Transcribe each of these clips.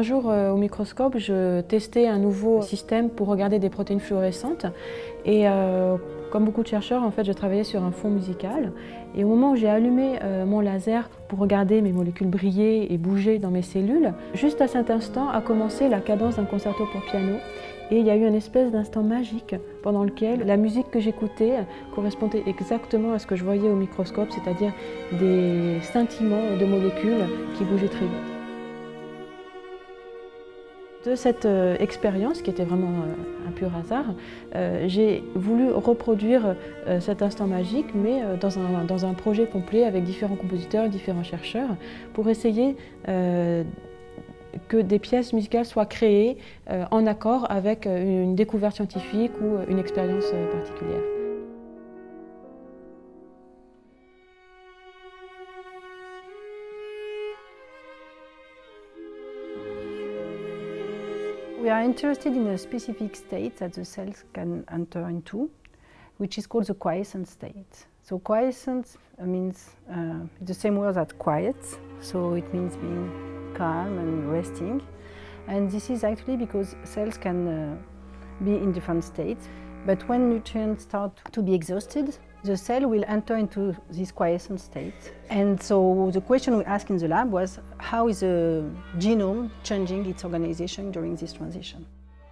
Un jour, au microscope, je testais un nouveau système pour regarder des protéines fluorescentes. Et comme beaucoup de chercheurs, en fait, je travaillais sur un fond musical. Et au moment où j'ai allumé mon laser pour regarder mes molécules briller et bouger dans mes cellules, juste à cet instant a commencé la cadence d'un concerto pour piano. Et il y a eu une espèce d'instant magique pendant lequel la musique que j'écoutais correspondait exactement à ce que je voyais au microscope, c'est-à-dire des scintillements de molécules qui bougeaient très vite. De cette expérience, qui était vraiment un pur hasard, j'ai voulu reproduire cet instant magique, mais dans un projet complet avec différents compositeurs et différents chercheurs, pour essayer que des pièces musicales soient créées en accord avec une découverte scientifique ou une expérience particulière. We are interested in a specific state that the cells can enter into, which is called the quiescent state. So quiescent means the same word as quiet, so it means being calm and resting. And this is actually because cells can be in different states, but when nutrients start to be exhausted, the cell will enter into this quiescent state. And so the question we asked in the lab was, how is the genome changing its organization during this transition?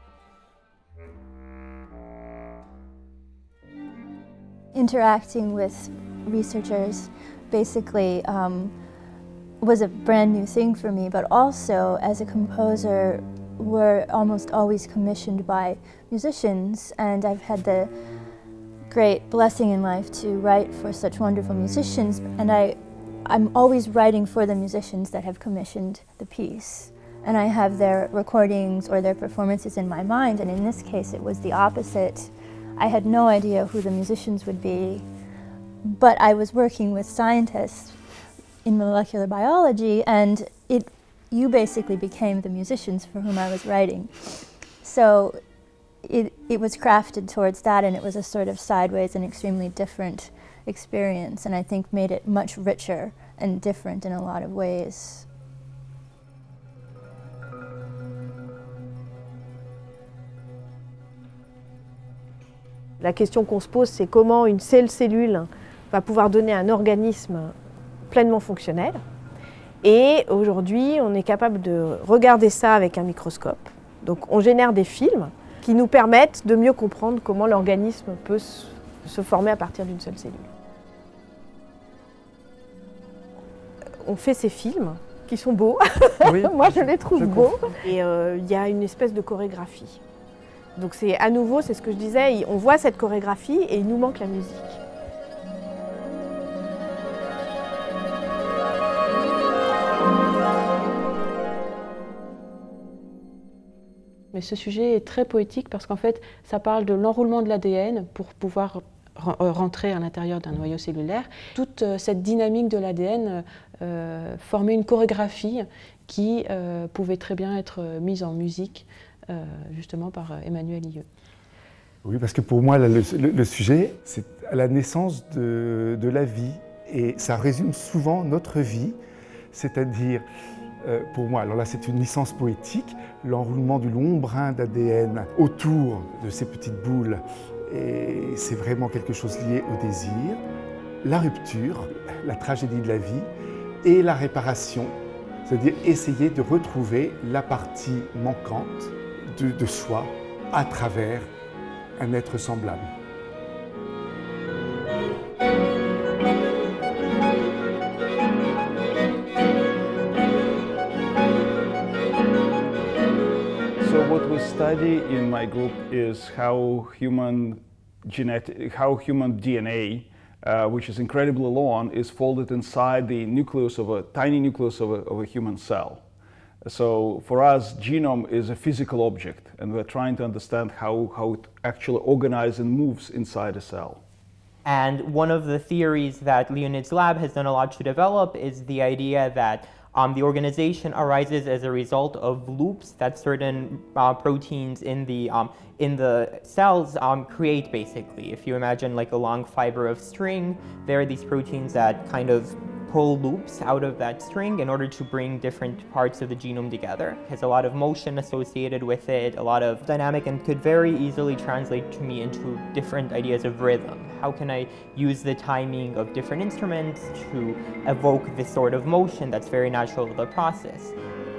Interacting with researchers basically was a brand new thing for me, but also as a composer, we're almost always commissioned by musicians, and I've had the great blessing in life to write for such wonderful musicians, and I'm always writing for the musicians that have commissioned the piece. And I have their recordings or their performances in my mind, and in this case it was the opposite. I had no idea who the musicians would be, but I was working with scientists in molecular biology, and you basically became the musicians for whom I was writing. So it was crafted towards that, and it was a sort of sideways and extremely different experience, and I think made it much richer and different in a lot of ways. La question qu'on se pose, c'est comment une cellule va pouvoir donner un organisme pleinement fonctionnel. Et aujourd'hui, on est capable de regarder ça avec un microscope. Donc on génère des films qui nous permettent de mieux comprendre comment l'organisme peut se former à partir d'une seule cellule. On fait ces films qui sont beaux, oui, moi je les trouve beaux, et il y a une espèce de chorégraphie. Donc c'est à nouveau, c'est ce que je disais, on voit cette chorégraphie et il nous manque la musique. Mais ce sujet est très poétique parce qu'en fait, ça parle de l'enroulement de l'ADN pour pouvoir rentrer à l'intérieur d'un noyau cellulaire. Toute cette dynamique de l'ADN formait une chorégraphie qui pouvait très bien être mise en musique, justement par Emmanuel Illeut. Oui, parce que pour moi, le sujet, c'est à la naissance de la vie. Et ça résume souvent notre vie, c'est-à-dire, pour moi, alors là c'est une licence poétique, l'enroulement du long brin d'ADN autour de ces petites boules, et c'est vraiment quelque chose lié au désir, la rupture, la tragédie de la vie et la réparation, c'est-à-dire essayer de retrouver la partie manquante de soi à travers un être semblable. So what we study in my group is how human DNA, which is incredibly long, is folded inside the nucleus of a tiny nucleus of a human cell. So for us, genome is a physical object, and we're trying to understand how it actually organizes and moves inside a cell. And one of the theories that Leonid's lab has done a lot to develop is the idea that the organization arises as a result of loops that certain proteins in the cells create, basically. If you imagine like a long fiber of string, there are these proteins that kind of pull loops out of that string in order to bring different parts of the genome together. It has a lot of motion associated with it, a lot of dynamic, and could very easily translate to me into different ideas of rhythm. How can I use the timing of different instruments to evoke this sort of motion that's very natural to the process?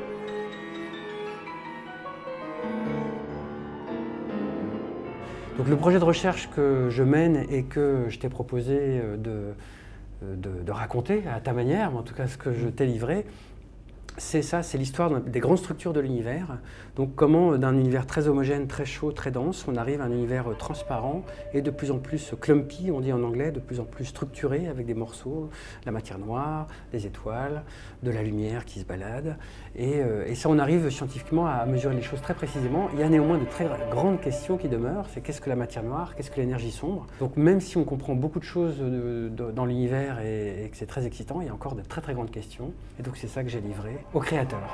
Donc le projet de recherche que je mène et que je t'ai proposé de raconter à ta manière, mais en tout cas ce que je t'ai livré, c'est ça, c'est l'histoire des grandes structures de l'univers. Donc comment d'un univers très homogène, très chaud, très dense, on arrive à un univers transparent et de plus en plus clumpy, on dit en anglais, de plus en plus structuré avec des morceaux, la matière noire, des étoiles, de la lumière qui se balade. Et ça, on arrive scientifiquement à mesurer les choses très précisément. Il y a néanmoins de très grandes questions qui demeurent. C'est qu'est-ce que la matière noire, qu'est-ce que l'énergie sombre. Donc même si on comprend beaucoup de choses dans l'univers et que c'est très excitant, il y a encore de très très grandes questions. Et donc c'est ça que j'ai livré aux créateurs.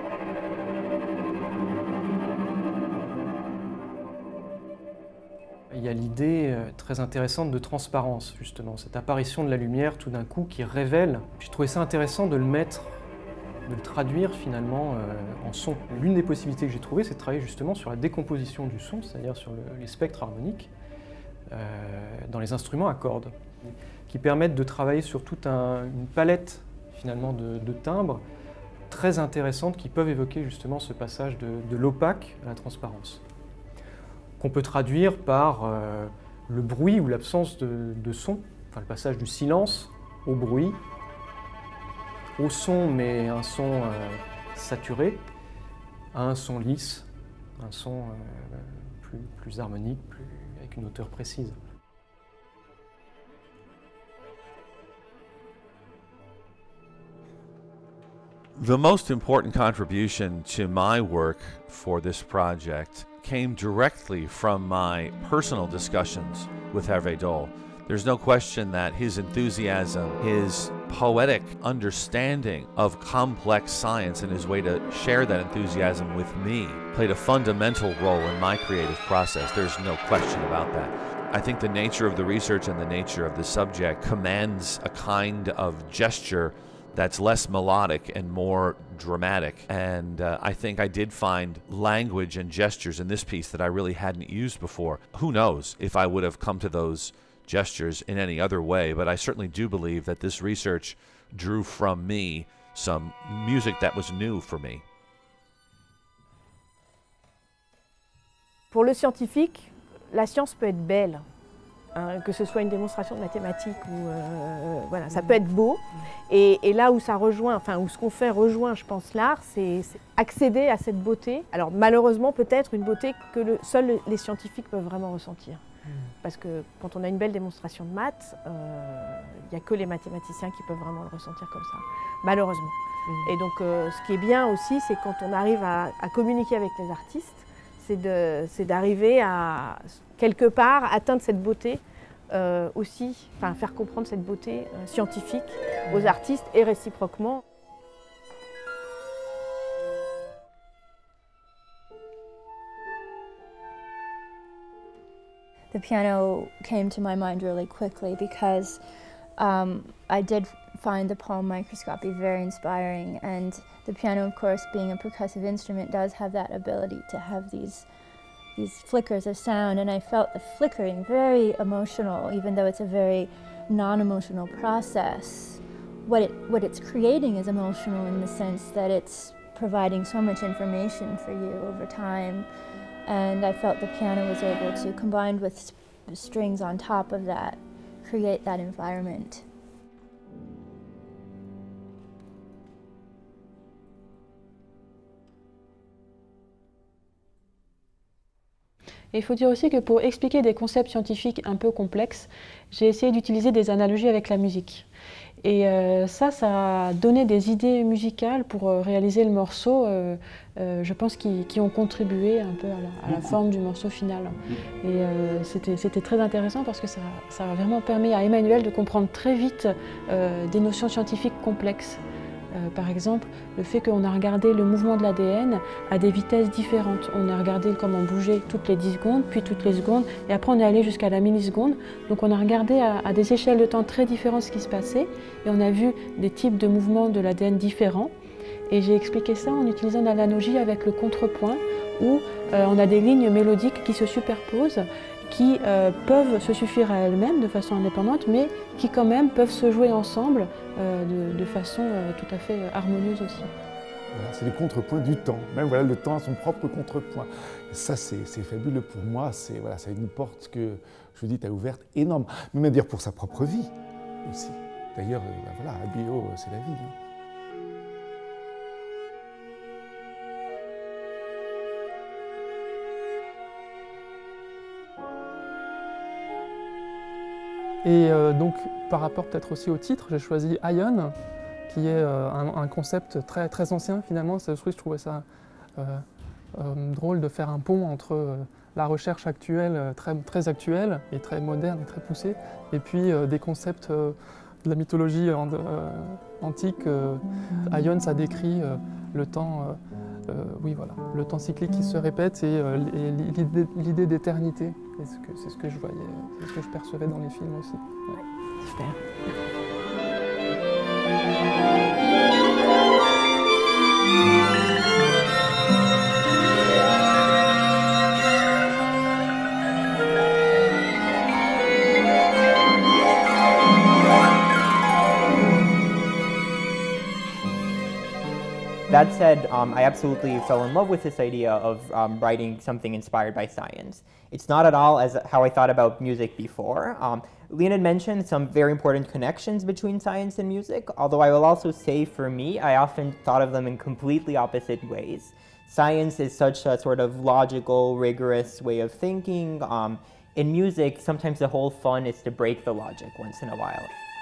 Il y a l'idée très intéressante de transparence, justement, cette apparition de la lumière tout d'un coup qui révèle. J'ai trouvé ça intéressant de le traduire finalement en son. L'une des possibilités que j'ai trouvées, c'est de travailler justement sur la décomposition du son, c'est-à-dire sur les spectres harmoniques dans les instruments à cordes, qui permettent de travailler sur toute une palette finalement de timbres très intéressantes qui peuvent évoquer justement ce passage de l'opaque à la transparence, qu'on peut traduire par le bruit ou l'absence de son, enfin le passage du silence au bruit, au son mais un son saturé, à un son lisse, un son plus harmonique, avec une hauteur précise. The most important contribution to my work for this project came directly from my personal discussions with Hervé Dole. There's no question that his enthusiasm, his poetic understanding of complex science and his way to share that enthusiasm with me played a fundamental role in my creative process. There's no question about that. I think the nature of the research and the nature of the subject commands a kind of gesture that's less melodic and more dramatic. And I think I did find language and gestures in this piece that I really hadn't used before. Who knows if I would have come to those gestures in any other way, but I certainly do believe that this research drew from me some music that was new for me. Pour le scientifique, la science peut être belle. Que ce soit une démonstration de mathématiques ou voilà, ça peut être beau. Et là où ça rejoint, enfin où ce qu'on fait rejoint, je pense, l'art, c'est accéder à cette beauté. Alors malheureusement peut-être une beauté que seuls les scientifiques peuvent vraiment ressentir. Parce que quand on a une belle démonstration de maths, il n'y a que les mathématiciens qui peuvent vraiment le ressentir comme ça, malheureusement. Et donc ce qui est bien aussi, c'est quand on arrive à communiquer avec les artistes, c'est d'arriver à, quelque part, atteindre cette beauté aussi, enfin faire comprendre cette beauté scientifique aux artistes et réciproquement. The piano came to my mind really quickly because I did find the palm microscopy very inspiring, and the piano, of course, being a percussive instrument, does have that ability to have these flickers of sound, and I felt the flickering very emotional, even though it's a very non-emotional process. What it's creating is emotional in the sense that it's providing so much information for you over time, and I felt the piano was able to, combined with strings on top of that, create that environment. Et il faut dire aussi que pour expliquer des concepts scientifiques un peu complexes, j'ai essayé d'utiliser des analogies avec la musique. Et ça a donné des idées musicales pour réaliser le morceau, je pense, qui ont contribué un peu à la forme du morceau final. Et c'était très intéressant parce que ça a vraiment permis à Emmanuel de comprendre très vite des notions scientifiques complexes Par exemple, le fait qu'on a regardé le mouvement de l'ADN à des vitesses différentes. On a regardé comment bouger toutes les 10 secondes, puis toutes les secondes, et après on est allé jusqu'à la milliseconde. Donc on a regardé à des échelles de temps très différentes ce qui se passait, et on a vu des types de mouvements de l'ADN différents. Et j'ai expliqué ça en utilisant l'analogie avec le contrepoint, où on a des lignes mélodiques qui se superposent, qui peuvent se suffire à elles-mêmes de façon indépendante, mais qui quand même peuvent se jouer ensemble de façon tout à fait harmonieuse aussi. Voilà, c'est les contrepoints du temps. Même voilà, le temps a son propre contrepoint. Et ça, c'est fabuleux pour moi. C'est voilà, une porte que, je vous dis, tu as ouverte énorme. Même à dire pour sa propre vie aussi. D'ailleurs, voilà, ABO, c'est la vie. Hein. Et donc, par rapport peut-être aussi au titre, j'ai choisi Ion, qui est un concept très, très ancien finalement. Je trouvais ça drôle de faire un pont entre la recherche actuelle, très actuelle et très moderne et très poussée, et puis des concepts de la mythologie antique. Ion, ça décrit le temps, oui, voilà, le temps cyclique qui se répète et l'idée d'éternité. C'est ce que je voyais, c'est ce que je percevais dans les films aussi. Ouais. Super. That said, I absolutely fell in love with this idea of writing something inspired by science. It's not at all as how I thought about music before. Leonid mentioned some very important connections between science and music, although I will also say for me, I often thought of them in completely opposite ways. Science is such a sort of logical, rigorous way of thinking. In music, sometimes the whole fun is to break the logic once in a while.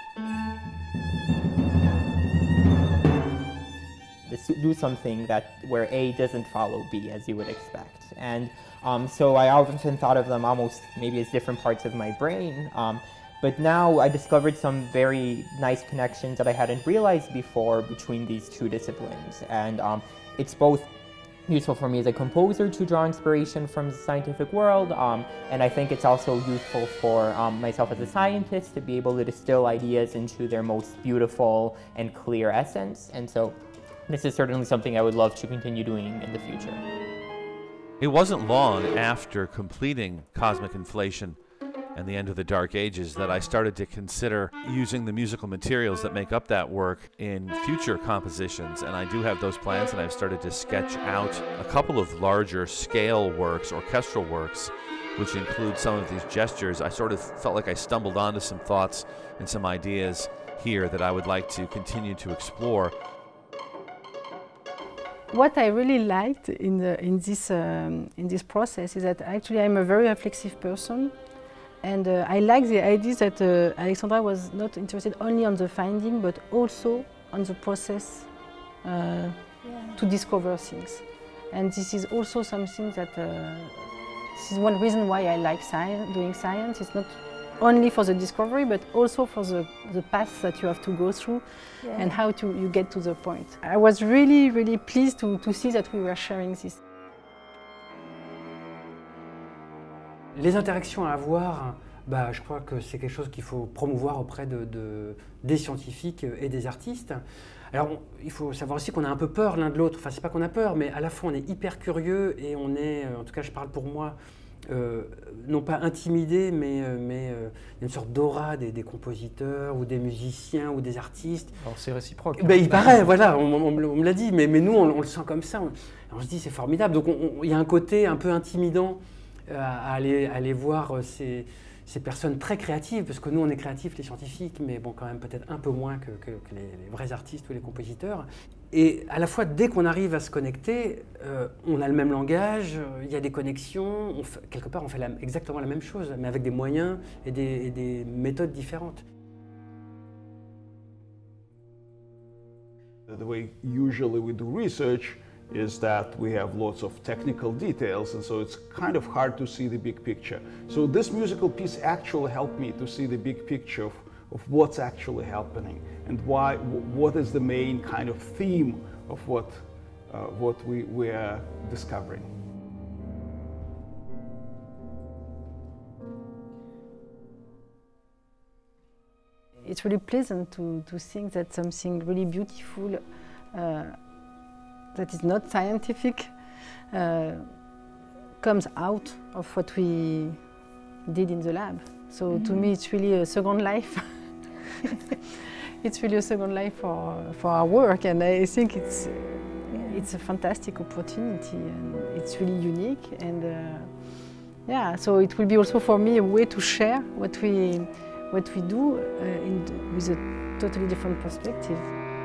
Do something where A doesn't follow B as you would expect. And so I often thought of them almost maybe as different parts of my brain. But now I discovered some very nice connections that I hadn't realized before between these two disciplines. And it's both useful for me as a composer to draw inspiration from the scientific world, and I think it's also useful for myself as a scientist to be able to distill ideas into their most beautiful and clear essence. And so this is certainly something I would love to continue doing in the future. It wasn't long after completing Cosmic Inflation and the End of the Dark Ages that I started to consider using the musical materials that make up that work in future compositions, and I do have those plans, and I've started to sketch out a couple of larger scale works, orchestral works, which include some of these gestures. I sort of felt like I stumbled onto some thoughts and some ideas here that I would like to continue to explore. What I really liked in this process is that actually I'm a very reflexive person, and I like the idea that Alexandra was not interested only on the finding but also on the process to discover things. And this is also something that this is one reason why I like doing science. It's not only for the discovery, but also for the path that you have to go through and how you get to the point. I was really, really pleased to see that we were sharing this. Les interactions à avoir, je crois que c'est quelque chose qu'il faut promouvoir auprès des scientifiques et des artistes. Alors, il faut savoir aussi qu'on a un peu peur l'un de l'autre. Enfin, c'est pas qu'on a peur, mais à la fois on est hyper curieux et on est, en tout cas je parle pour moi, non pas intimidé, mais une sorte d'aura des compositeurs ou des musiciens ou des artistes. Alors c'est réciproque. Il paraît, voilà, on me l'a dit, mais nous on le sent comme ça. On se dit c'est formidable. Donc il y a un côté un peu intimidant à aller voir ces personnes très créatives, parce que nous on est créatifs les scientifiques, mais bon quand même peut-être un peu moins que les vrais artistes ou les compositeurs. Et à la fois, dès qu'on arrive à se connecter, on a le même langage, il y a des connexions, quelque part on fait exactement la même chose, mais avec des moyens et des méthodes différentes. The way usually we do research is that we have lots of technical details, and so it's kind of hard to see the big picture. So this musical piece actually helped me to see the big picture of what's actually happening and what is the main kind of theme of what we are discovering. It's really pleasant to think that something really beautiful that is not scientific comes out of what we did in the lab. So to me it's really a second life. It's really a second life for our work, and I think it's a fantastic opportunity and it's really unique, and yeah, so it will be also for me a way to share what we do with a totally different perspective.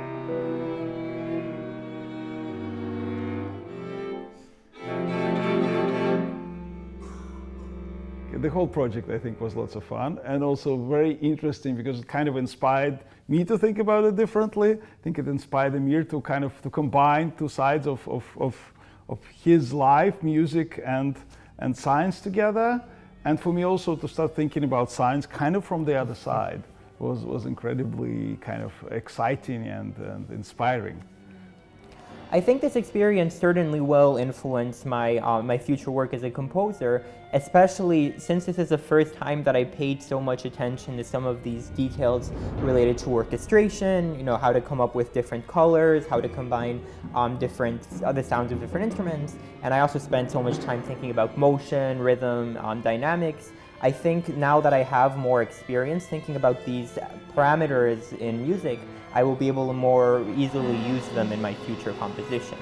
The whole project, I think, was lots of fun and also very interesting because it kind of inspired me to think about it differently. I think it inspired Amir to kind of combine two sides of his life, music and science together. And for me also to start thinking about science kind of from the other side was incredibly kind of exciting and inspiring. I think this experience certainly will influence my future work as a composer, especially since this is the first time that I paid so much attention to some of these details related to orchestration, you know, how to come up with different colors, how to combine the sounds of different instruments. And I also spent so much time thinking about motion, rhythm, dynamics. I think now that I have more experience thinking about these parameters in music, I will be able to more easily use them in my future composition.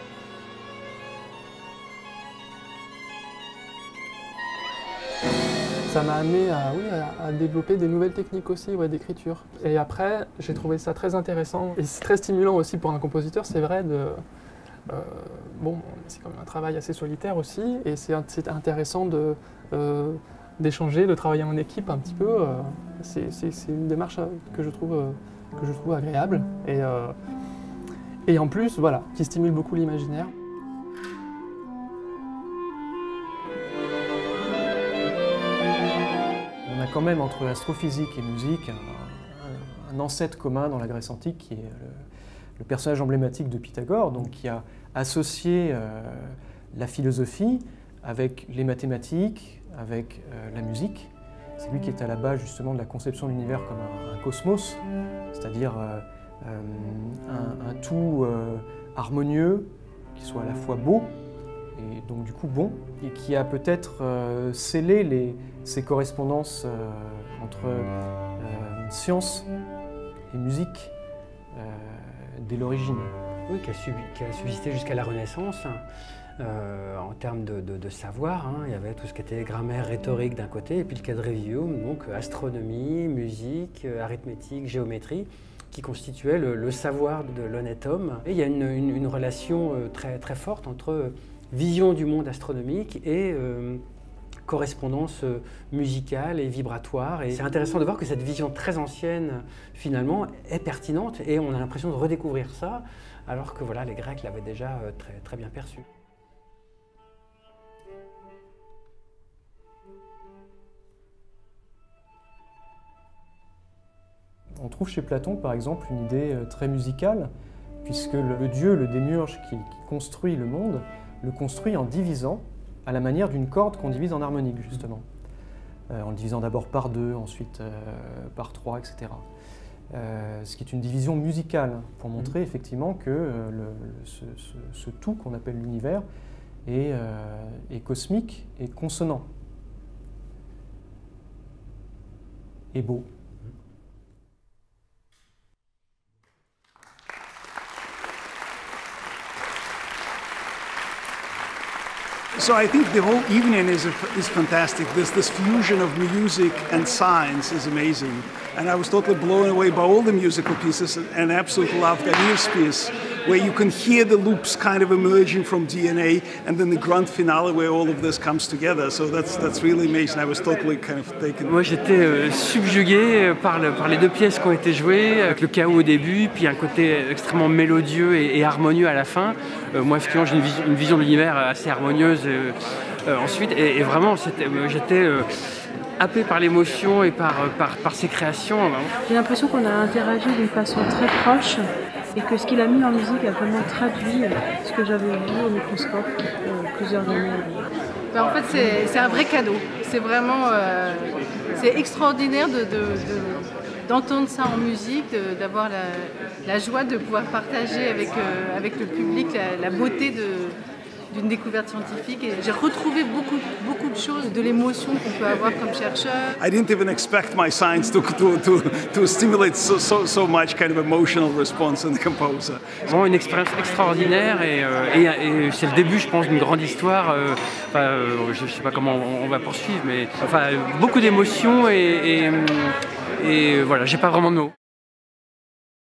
Ça m'a amené à développer des nouvelles techniques aussi d'écriture. Et après, j'ai trouvé ça très intéressant et c'est très stimulant aussi pour un compositeur, c'est vrai, c'est quand même un travail assez solitaire aussi, et c'est intéressant d'échanger, de travailler en équipe un petit peu. C'est une démarche que je trouve agréable et en plus, voilà, qui stimule beaucoup l'imaginaire. On a quand même entre astrophysique et musique un ancêtre commun dans la Grèce antique qui est le personnage emblématique de Pythagore, donc qui a associé la philosophie avec les mathématiques, avec la musique. C'est lui qui est à la base justement de la conception de l'univers comme un cosmos, c'est-à-dire un tout harmonieux, qui soit à la fois beau et donc du coup bon, et qui a peut-être scellé ces correspondances entre science et musique dès l'origine. Oui, qui a subsisté jusqu'à la Renaissance. En termes de savoir, il y avait tout ce qui était grammaire, rhétorique d'un côté, et puis le quadrivium, donc astronomie, musique, arithmétique, géométrie, qui constituait le savoir de l'honnête homme. Et il y a une relation très, très forte entre vision du monde astronomique et correspondance musicale et vibratoire. Et c'est intéressant de voir que cette vision très ancienne, finalement, est pertinente, et on a l'impression de redécouvrir ça, alors que voilà, les Grecs l'avaient déjà très, très bien perçu. On trouve chez Platon, par exemple, une idée très musicale, puisque le dieu, le démiurge qui construit le monde, le construit en divisant à la manière d'une corde qu'on divise en harmonique, justement. En le divisant d'abord par 2, ensuite par 3, etc. Ce qui est une division musicale, pour montrer effectivement que ce tout qu'on appelle l'univers est cosmique et consonant. Et beau. So I think the whole evening is fantastic. This fusion of music and science is amazing. And I was totally blown away by all the musical pieces and absolutely loved Amir's piece, where you can hear the loops kind of emerging from DNA, and then the grand finale where all of this comes together. So that's really amazing. I was totally kind of taken. Moi j'étais subjugué par les deux pièces qui ont été jouées, avec le chaos au début, puis un côté extrêmement mélodieux et harmonieux à la fin. Moi effectivement j'ai une vision de l'univers assez harmonieuse ensuite, et vraiment j'étais happé par l'émotion et par ses créations. J'ai l'impression qu'on a interagi d'une façon très proche et que ce qu'il a mis en musique a vraiment traduit ce que j'avais vu au microscope plusieurs années avant. En fait, c'est un vrai cadeau. C'est vraiment c'est extraordinaire d'entendre ça en musique, d'avoir la joie de pouvoir partager avec le public la beauté d'une découverte scientifique. Et j'ai retrouvé beaucoup de choses, de l'émotion qu'on peut avoir comme chercheur. I didn't even expect my science to stimulate so much kind of emotional response in the composer. Vraiment une expérience extraordinaire et c'est le début, je pense, d'une grande histoire. Je ne sais pas comment on va poursuivre, mais enfin beaucoup d'émotions et voilà, j'ai pas vraiment de mots.